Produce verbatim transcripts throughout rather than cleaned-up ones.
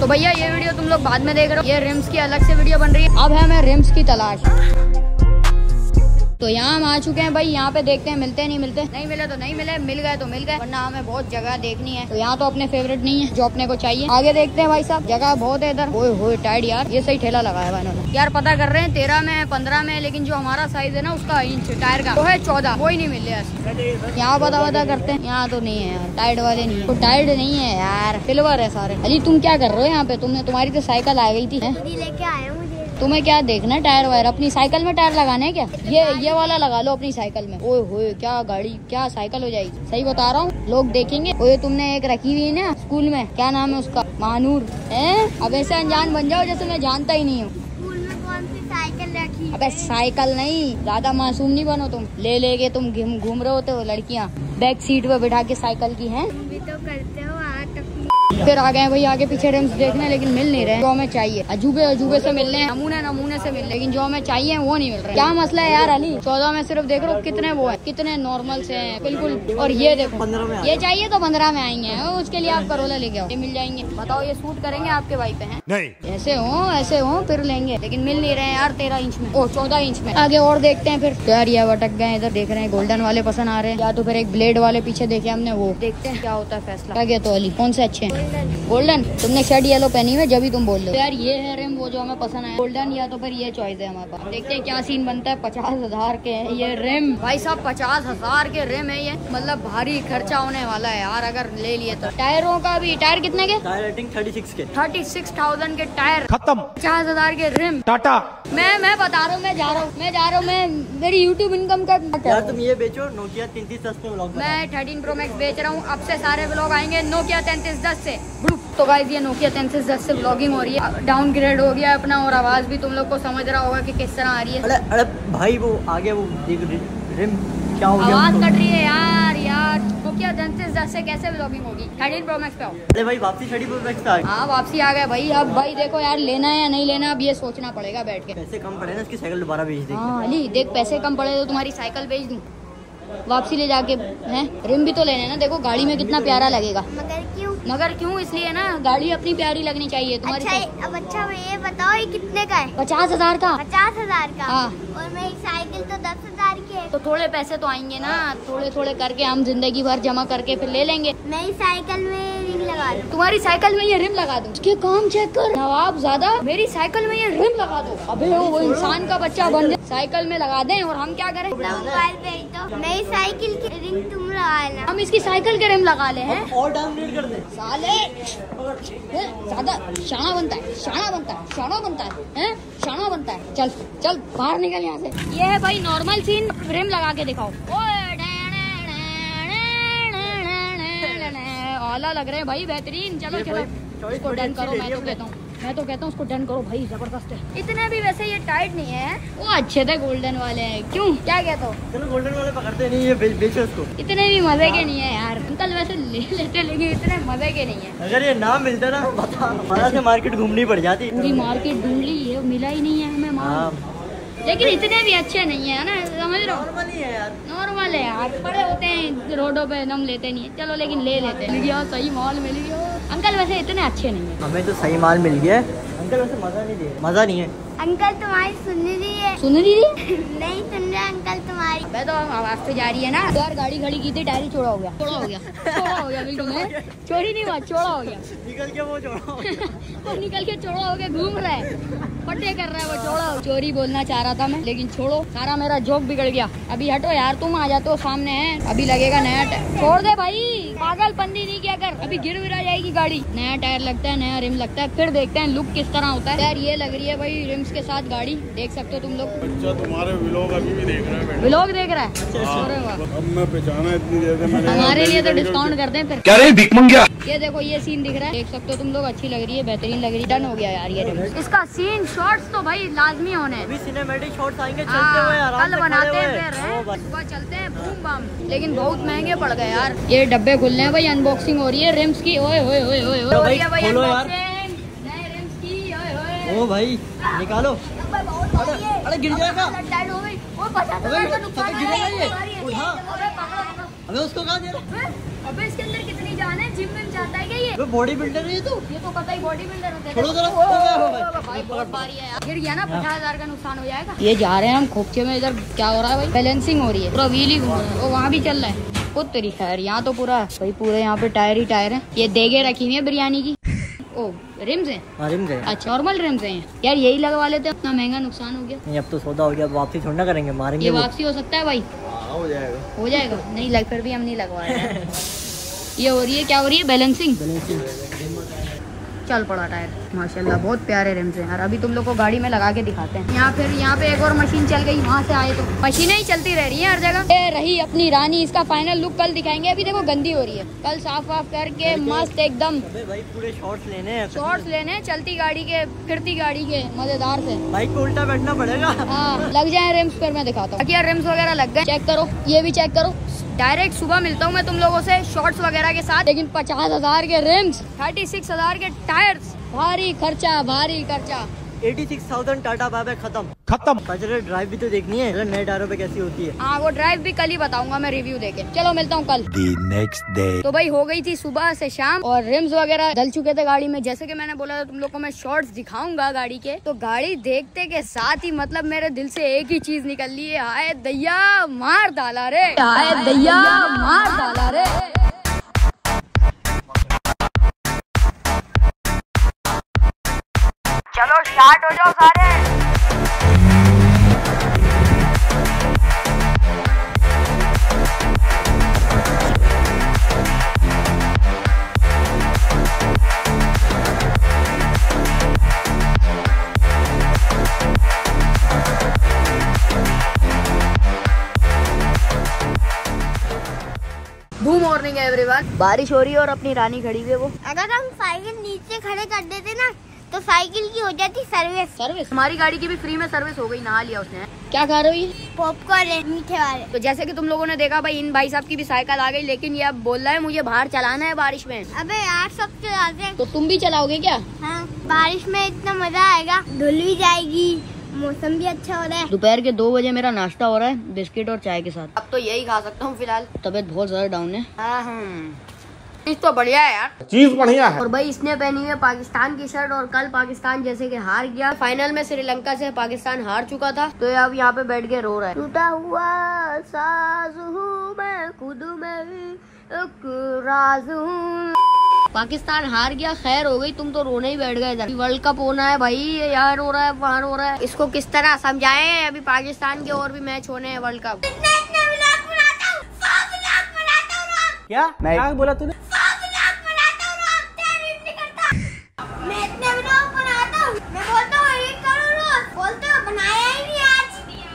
तो भैया ये वीडियो तुम लोग बाद में देख रहे हो, ये रिम्स की अलग से वीडियो बन रही है। अब है हमें रिम्स की तलाश। तो यहाँ हम आ चुके हैं भाई, यहाँ पे देखते हैं मिलते नहीं मिलते, नहीं मिले तो नहीं मिले, मिल गए तो मिल गए, वरना हमें बहुत जगह देखनी है। तो यहाँ तो अपने फेवरेट नहीं है जो अपने को चाहिए। आगे देखते हैं भाई साहब, जगह बहुत है इधर। ओए होए टाइड यार, ये सही ठेला लगाया है इन्होंने यार। पता कर रहे हैं तेरह में पंद्रह में, लेकिन जो हमारा साइज है ना उसका इंच टायर का वो है चौदह, कोई नहीं मिल रहा। यहाँ पता पता करते हैं, यहाँ तो नहीं है यार, टाइड वाले नहीं है, तो टाइड नहीं है यार, सिल्वर है सारे। अली तुम क्या कर रहे हो यहाँ पे? तुमने तुम्हारी तो साइकिल आ गई थी, लेके आए मुझे। तुम्हें क्या देखना है टायर वायर? अपनी साइकिल में टायर लगाने हैं क्या? ये ये वाला लगा लो अपनी साइकिल में। ओए होए क्या गाड़ी, क्या साइकिल हो जाएगी, सही बता रहा हूँ, लोग देखेंगे। ओए तुमने एक रखी हुई है ना स्कूल में, क्या नाम है उसका? महानूर है। अब ऐसे अनजान बन जाओ जैसे मैं जानता ही नहीं हूँ। स्कूल में कौन सी साइकिल रखी? अबे साइकिल नहीं, ज्यादा मासूम नहीं बनो तुम। ले लेके तुम घूम रहे होते हो लड़कियाँ बैक सीट पे बिठा के साइकिल की हैं। तुम भी तो करते हो। फिर आ गए भाई आगे पीछे रिम्स देखने, लेकिन मिल नहीं रहे जो हमें चाहिए। अजूबे अजूबे से मिल रहे हैं, नमूने नमूने से मिल रहे, लेकिन जो हमें चाहिए वो नहीं मिल रहे। क्या मसला है यार अली? चौदह में सिर्फ देख लो कितने वो है, कितने नॉर्मल से हैं बिल्कुल। और ये देखो ये चाहिए तो पंद्रह में आएंगे, उसके लिए आप करोला लेके आओ, ये मिल जाएंगे। बताओ ये सूट करेंगे आपके भाई पे? हैं नहीं, ऐसे हो ऐसे हो फिर लेंगे, लेकिन मिल नहीं रहे यार तेरह इंच में, ओ चौदह इंच में। आगे और देखते हैं फिर। यार ये अटक गए इधर, देख रहे हैं गोल्डन वाले पसंद आ रहे हैं, या तो फिर एक ब्लेड वाले पीछे देखे हमने, वो देखते हैं क्या होता है फैसला। क्या कहते हो अली, कौन से अच्छे हैं? गोल्डन। तुमने शर्ट येलो पहनी है जब भी तुम बोल रहे हो। यार ये है रिम वो जो हमें पसंद है, गोल्डन या तो फिर ये चॉइस है हमारे पास। देखते हैं क्या सीन बनता है। पचास हजार के है ये रिम भाई साहब, पचास हजार के रिम है ये, मतलब भारी खर्चा होने वाला है यार अगर ले लिए तो। टायरों का भी, टायर कितने के? टायर रेटिंग थर्टी सिक्स के, थर्टी सिक्स थाउजेंड के टायर खत्म। पचास हजार के रिम, टाटा। मैं मैं बता रहा हूँ, मैं जा रहा हूँ मैं जा रहा हूँ मैं मेरी यूट्यूब इनकम का यार तुम ये बेचो नोकिया तैंतीस दस पे व्लॉग। मैं थर्टीन प्रो मैक्स बेच रहा हूँ, अब से सारे व्लॉग आएंगे नोकिया तैंतीस दस से। तो गाइस ये नोकिया तैंतीस दस से व्लॉगिंग हो रही है, डाउनग्रेड हो गया अपना, और आवाज भी तुम लोग को समझ रहा होगा कि किस तरह आ रही है। अरे अरे भाई वो आगे वो रिम क्या हो गया? आवाज कट रही है यार यार नोकिया तैंतीस दस से कैसे व्लॉगिंग होगी? थर्टीन प्रो मैक्स पे आओ। अरे भाई वापसी थर्टी प्रो मैक्स पे आ गई। हाँ वापसी आ गए भाई। अब भाई देखो यार, लेना है या नहीं लेना अब ये सोचना पड़ेगा बैठ के। पैसे कम पड़े ना, इसकी साइकिल दोबारा बेच देंगे। हाँ अली देख, पैसे कम पड़े तो तुम्हारी साइकिल बेच दूं वापसी ले जाके, हैं? रिम भी तो लेने ना, देखो गाड़ी में कितना प्यारा लगेगा। मगर क्यों? मगर क्यों? इसलिए ना गाड़ी अपनी प्यारी लगनी चाहिए तुम्हारी। अच्छा अब अच्छा ये बताओ ये कितने का है? पचास हजार का। पचास हजार का? हाँ। और मेरी साइकिल तो दस हजार की है। तो थोड़े पैसे तो आएंगे ना, थोड़े थोड़े करके हम जिंदगी भर जमा करके फिर ले लेंगे। मेरी साइकिल में रिम लगा दूं? तुम्हारी साइकिल में ये रिम लगा दूं? उसके काम चेक कर नवाब ज्यादा, मेरी साइकिल में ये रिम लगा दो। अबे वो, वो इंसान का बच्चा बन जाए, साइकिल में लगा दें और हम क्या करें? मोबाइल पे तो मेरी साइकिल की रिम तुम लगा लेना। हम इसकी साइकिल के रिम लगा ले हैं और डाउनग्रेड कर दे साले। ज्यादा शाना बनता है, शाना बनता है, शाना बनता है, हैं? शाना बनता है। चल चल बाहर निकल यहाँ से। ये है भाई नॉर्मल सीन, रिम लगा के दिखाओ। आला लग रहे हैं भाई, बेहतरीन। चलो चलो उसको डन करो, मैं तो कहता हूँ मैं तो कहता हूँ उसको डन करो भाई, जबरदस्त है। इतने भी वैसे ये टाइट नहीं है, वो अच्छे थे गोल्डन वाले हैं। क्यों, क्या कहते हो? चलो गोल्डन वाले पकड़ते नहीं, ये बेचो उसको। इतने भी मजे के नहीं है यार अंकल, वैसे ले लेते लेकिन इतने मजे के नहीं है। अगर ये ना मिलता ना बता, हमारा से मार्केट घूमनी पड़ जाती। पूरी मार्केट ढूंढ ली है, मिला ही नहीं है हमें माल। लेकिन इतने भी अच्छे नहीं है ना, समझ रहे हो? नॉर्मल ही है यार, नॉर्मल है यार, पड़े होते हैं रोडों पे, हम लेते नहीं है। चलो लेकिन ले लेते हैं। गया सही माल मिल गया अंकल, वैसे इतने अच्छे नहीं है। हमें तो सही माल मिल गया अंकल, वैसे मजा नहीं दे मजा नहीं है। अंकल तुम्हारी सुन रही है? सुन रही थी? नहीं सुन रहा अंकल तुम्हारी। मैं तो आवाज पे जा रही है ना यार। गाड़ी खड़ी की थी, टायर चौड़ा हो गया, चौड़ा हो गया, चौड़ा हो गया बिल्कुल। चोरी नहीं हुआ, चौड़ा हो गया। निकल के वो चौड़ा हो गया। वो निकल के चौड़ा हो गया, घूम रहा है, पट्टे कर रहा है वो चौड़ा। चोरी बोलना चाह रहा था मैं, लेकिन छोड़ो, सारा मेरा जोक बिगड़ गया। अभी हटो यार, तुम आ जाते हो सामने है, अभी लगेगा नया टायर। छोड़ दे भाई, पागलपंती नहीं किया कर, अभी गिर विरा जाएगी गाड़ी। नया टायर लगता है, नया रिम लगता है, फिर देखते हैं लुक किस तरह होता है। यार ये लग रही है भाई रिम्स के साथ गाड़ी, देख सकते हो तुम लोग। अच्छा तुम्हारे व्लॉग अभी भी देख रहा है? व्लॉग देख रहा है? अरे वाह, अब मैं पहचाना इतनी देर से मैंने। हमारे लिए तो डिस्काउंट कर दें फिर। क्या रे भीख मंगिया? ये देखो ये सीन दिख रहा है, देख सकते हो तुम लोग, अच्छी लग रही है, बेहतरीन लग रही है। डन हो गया यार ये रिम्स। इसका सीन शॉर्ट्स तो भाई लाजमी होने। अभी सिनेमैटिक शॉट्स आएंगे चलते हुए, आराम कल से बनाते हैं खड़े फिर, हुए। हैं? सुबह चलते हैं बूम बम, लेकिन बहुत महंगे पड़ गए यार। ये डब्बे खुल रहे हैं भाई, अनबॉक्सिंग हो रही है रिम्स की। ओए ओए ओए ओए तो भाई ओए, खोलो यार। नए रिम्स की। ओए ओए ओ भाई निकालो। अरे अरे गिर जाएगा। टाइट हो गई। वो पचास हजार का नुकसान गिरेगा ये, है। उठा। अरे पकड़ो, पकड़ो। अबे उसको कहाँ दे रहा? अबे इसके अंदर कितनी जान है? जिम में जाता है क्या ये? वो बॉडी बिल्डर है तो ये तो पता ही बॉडी बिल्डर होता है। छोड़ो जरा। ओ, ओ, ओ, भाई बहुत भारी है यार। गिर गया ना पचास हजार का नुकसान हो जाएगा। ये जा रहे हैं हम खोपचे में। इधर क्या हो रहा है भाई? बैलेंसिंग हो रही है, पूरा व्हील ही घूम रहा है। वो वहाँ भी चल रहा है। वो तेरी खैर, यहाँ तो पूरा भाई पूरे यहाँ पे टायर ही टायर है। ये देगे रखी हुई है बिरयानी की। ओ रिम्स है? हाँ रिम्स है। अच्छा नॉर्मल रिम्स है यार, यही लगवा लेते हैं। इतना महंगा नुकसान हो गया। नहीं अब तो सौदा हो गया, वापसी थोड़ा ना करेंगे, मारेंगे। ये वापसी हो सकता है भाई? हो जाएगा हो जाएगा। नहीं लग, फिर भी हम नहीं लगवा रहे। ये हो रही है, क्या हो रही है? बैलेंसिंग। चल पड़ा टायर। माशाल्लाह बहुत प्यारे रिम्स हैं यार। अभी तुम लोग को गाड़ी में लगा के दिखाते हैं। यहाँ फिर यहाँ पे एक और मशीन चल गई, वहाँ से आए तो मशीनें ही चलती रह रही हैं हर जगह। ये रही अपनी रानी। इसका फाइनल लुक कल दिखाएंगे। अभी देखो गंदी हो रही है, कल साफ वाफ करके मस्त एकदम। भाई पूरे शॉर्ट्स लेने हैं, शॉर्ट्स लेने हैं चलती गाड़ी के, फिरती गाड़ी के, मजेदार से। बाइक पे उल्टा बैठना पड़ेगा। हाँ लग जाए रिम्स, फिर मैं दिखाता हूँ। यार रिम्स वगैरह लग गए, चेक करो। ये भी चेक करो। डायरेक्ट सुबह मिलता हूँ मैं तुम लोगों से शॉर्ट्स वगैरह के साथ। लेकिन पचास हजार के रिम्स, थर्टी सिक्स हजार के टायर्स, भारी खर्चा भारी खर्चा। छियासी हज़ार टाटा बाबा खत्म खत्म। बजरे ड्राइव भी तो देखनी है नए टायरों पे कैसी होती है। हाँ वो ड्राइव भी कल ही बताऊंगा मैं रिव्यू देके। चलो मिलता हूँ कल। नेक्स्ट डे तो भाई हो गई थी सुबह से शाम और रिम्स वगैरह डल चुके थे गाड़ी में। जैसे कि मैंने बोला था तुम लोग को मैं शॉर्ट्स दिखाऊंगा गाड़ी के, तो गाड़ी देखते के साथ ही मतलब मेरे दिल से एक ही चीज निकल ली है, हाय दैया मार डाला रे, हाय दैया मार डाला रे। चलो स्टार्ट हो जाओ सारे। Good morning everyone. बारिश हो रही है और अपनी रानी खड़ी हुई है। वो अगर हम साइकिल नीचे खड़े कर देते ना तो साइकिल की हो जाती सर्विस। सर्विस हमारी गाड़ी की भी फ्री में सर्विस हो गई। नहा लिया उसने। क्या खा रही है? पॉपकॉर्न है मीठे वाले। तो जैसे कि तुम लोगों ने देखा भाई इन भाई साहब की भी साइकिल आ गई, लेकिन ये अब बोल रहा है मुझे बाहर चलाना है बारिश में। अबे यार सब चलाते हैं। तो तुम भी चलाओगे क्या? हाँ बारिश में इतना मजा आएगा, धुल भी जाएगी, मौसम भी अच्छा हो रहा है। दोपहर के दो बजे मेरा नाश्ता हो रहा है बिस्किट और चाय के साथ। अब तो यही खा सकता हूँ फिलहाल, तबीयत बहुत ज्यादा डाउन है। चीज तो बढ़िया है यार, चीज बढ़िया है। और भाई इसने पहनी हुई है पाकिस्तान की शर्ट और कल पाकिस्तान जैसे कि हार गया फाइनल में, श्रीलंका से पाकिस्तान हार चुका था, तो ये अब यहाँ पे बैठ के रो रहा है। टूटा हुआ साज हूँ मैं, खुद में भी एक राज हूँ। पाकिस्तान हार गया, खैर हो गई, तुम तो रोने ही बैठ गए इधर। वर्ल्ड कप होना है भाई, यहाँ रो रहा है वहाँ रो रहा है। इसको किस तरह समझाएं? अभी पाकिस्तान के और भी मैच होने हैं वर्ल्ड कप। क्या मैं क्या बोला तूने? मैं इतने व्लॉग बनाता हूँ, मैं बोलता हूँ एडिट करो रोज, बोलते हो बनाया ही नहीं आज।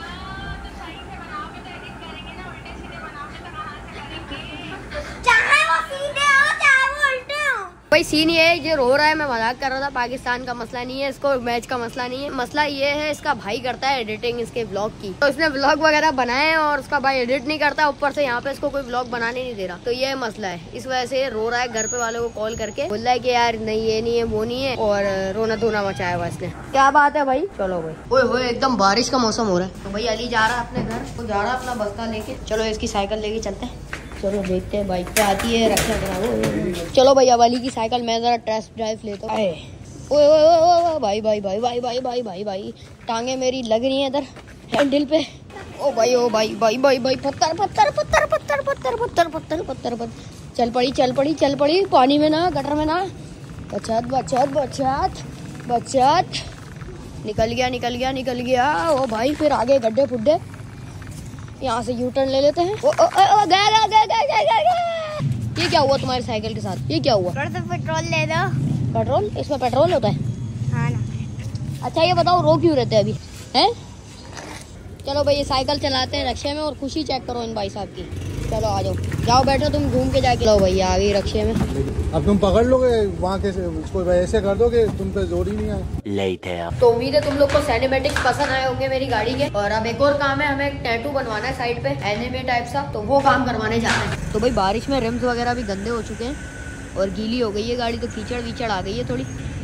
चाहे वो सीधे हो चाहे वो उल्टे हो। भाई सीन ये है, ये रो रहा है, मैं मजाक कर रहा था। पाकिस्तान का मसला नहीं है, इसको मैच का मसला नहीं है। मसला ये है इसका भाई करता है एडिटिंग इसके व्लॉग की, तो इसने व्लॉग वगैरह बनाए हैं और उसका भाई एडिट नहीं करता, ऊपर से यहाँ पे इसको कोई व्लॉग बनाने नहीं दे रहा। तो ये मसला है, इस वजह से रो रहा है। घर पे वालों को कॉल करके बोल रहा है कि यार नहीं ये नहीं है वो नहीं है, और रोना धोना मचाया हुआ इसने। क्या बात है भाई? चलो भाई ओए होए एकदम बारिश का मौसम हो रहा है, तो भाई अली जा रहा है अपने घर, वो जा रहा है अपना बस्ता लेके। चलो इसकी साइकिल लेके चलते हैं। चलो देखते हैं बाइक पे आती है रक्षा करा। चलो भाई अब अली की साइकिल मैं जरा टेस्ट ड्राइव लेता हूँ। ओए ओए ओए भाई भाई भाई भाई भाई भाई भाई भाई टांगे मेरी लग रही हैं इधर हैंडल पे। ओ भाई ओ भाई भाई भाई भाई पत्थर पत्थर पत्थर पत्थर पत्थर पत्थर पत्थर पत्थर पत्थर चल पड़ी चल पड़ी चल पड़ी पानी में ना, गटर में ना। बचत बचत बचत बचत निकल गया निकल गया निकल गया। ओ भाई फिर आगे गड्ढे फुड्डे, यहाँ से यू टर्न ले लेते हैं। ओ, ओ, ओ, ओ, गा, गा, गा, गा, गा, गा, गा। ये क्या हुआ तुम्हारी साइकिल के साथ? ये क्या हुआ? थोड़ा सा पेट्रोल ले दो। पेट्रोल? इसमें पेट्रोल होता है? हाँ ना। अच्छा ये बताओ रो क्यों रहते हैं अभी हैं? चलो भाई ये साइकिल चलाते हैं रक्षे में, और खुशी चेक करो इन भाई साहब की। चलो आ जाओ, जाओ बैठो तुम घूम के जाके। लो भैया आ गई रक्षे में। अब तुम पकड़ लोगे वहाँ के, उसको ऐसे कर दो कि तुम पे जोर ही नहीं आए। लेट है। तो उम्मीद है तुम लोग को सिनेमैटिक्स पसंद आए होंगे मेरी गाड़ी के। और अब एक और काम है, हमें एक टैटू बनवाना है साइड पे एनिमे टाइप सा, तो वो काम करवाने जा रहे हैं। तो भाई बारिश में रिम्स वगैरह भी गंदे हो चुके हैं और गीली हो गई है गाड़ी, तो कीचड़ वीचड़ आ गई है थोड़ी।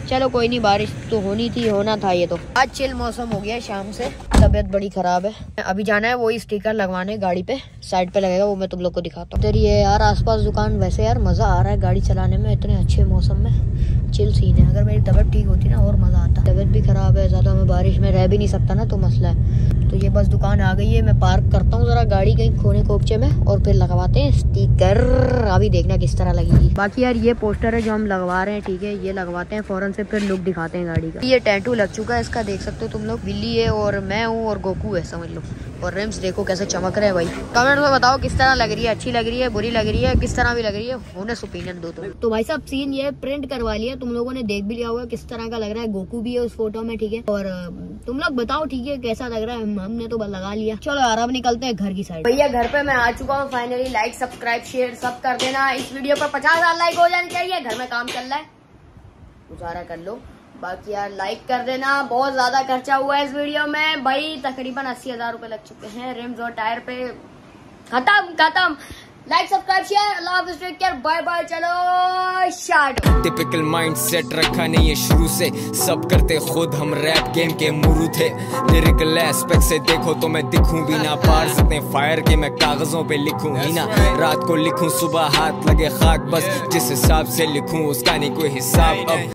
चलो कोई नहीं, बारिश तो होनी थी, होना था ये तो। आज चिल मौसम हो गया शाम से, तबीयत बड़ी खराब है। अभी जाना है वही स्टिकर लगवाने गाड़ी पे, साइड पे लगेगा वो मैं तुम लोग को दिखाता हूँ। तेरी ये यार आसपास दुकान, वैसे यार मजा आ रहा है गाड़ी चलाने में, इतने अच्छे मौसम में चिल सीन है। अगर मेरी तबीयत ठीक होती ना और मजा आता। तबीयत भी खराब है ज्यादा, मैं बारिश में रह भी नहीं सकता ना, तो मसला है। तो ये बस दुकान आ गई है, मैं पार्क करता हूँ जरा गाड़ी कहीं खोने कोपचे में और फिर लगवाते हैं स्टिकर। अभी देखना किस तरह लगेगी। बाकी यार ये पोस्टर है जो हम लगवा रहे हैं, ठीक है, ये लगवाते हैं फौरन से, फिर लुक दिखाते हैं गाड़ी का। ये टैटू लग चुका है इसका, देख सकते हो तुम लोग। बिल्ली है और मैं हूँ और गोकू है समझ लो। और रिम्स देखो कैसे चमक रहे हैं भाई। कमेंट में बताओ किस तरह लग रही है, अच्छी लग रही है, बुरी लग रही है, किस तरह भी लग रही है, होनेस्ट ओपिनियन दो। तो तो भाई साहब सीन ये प्रिंट करवा लिया, तुम लोगों ने देख भी लिया होगा किस तरह का लग रहा है। गोकू भी है उस फोटो में, ठीक है। और तुम लोग बताओ ठीक है कैसा लग रहा है, हमने तो लगा लिया। चलो यार अब निकलते हैं घर की साइड। भैया घर पे मैं आ चुका हूँ फाइनली। लाइक सब्सक्राइब शेयर सब कर देना। इस वीडियो पर पचास हजार लाइक हो जानी चाहिए। घर में काम चल रहा है, गुजारा कर लो। बाकी यार लाइक कर देना। बहुत ज्यादा खर्चा हुआ है इस वीडियो में भाई, तकरीबन अस्सी हजार रूपए लग चुके हैं रिम्स और टायर पे। खत्म खत्म। लाइक सब्सक्राइब शेयर, अल्लाह हाफिज़, टेक केयर, बाय बाय। चलो शाट। टिपिकल माइंडसेट रखा नहीं है शुरू से, सब करते खुद, हम रैप गेम के मुरू थे। लिरिकल एस्पेक्ट से देखो तो मैं दिखूं भी ना, पार सकते फायर के मैं कागजों पे लिखूं ही ना। रात को लिखूं सुबह हाथ लगे खाक, बस जिस हिसाब से लिखूं उसका नहीं कोई हिसाब। अब